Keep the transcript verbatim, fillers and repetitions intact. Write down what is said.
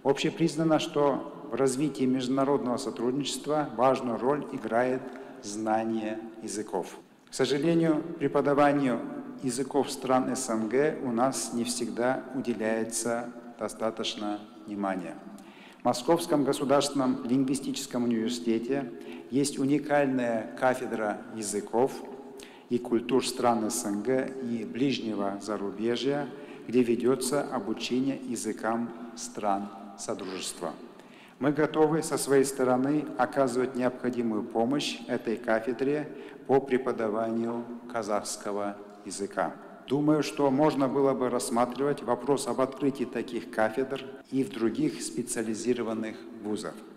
Общепризнано, что в развитии международного сотрудничества важную роль играет знание языков. К сожалению, преподаванию языков стран СНГ у нас не всегда уделяется достаточно внимания. В Московском государственном лингвистическом университете есть уникальная кафедра языков и культур стран СНГ и ближнего зарубежья, где ведется обучение языкам стран Содружества. Мы готовы со своей стороны оказывать необходимую помощь этой кафедре по преподаванию казахского языка. Думаю, что можно было бы рассматривать вопрос об открытии таких кафедр и в других специализированных вузах.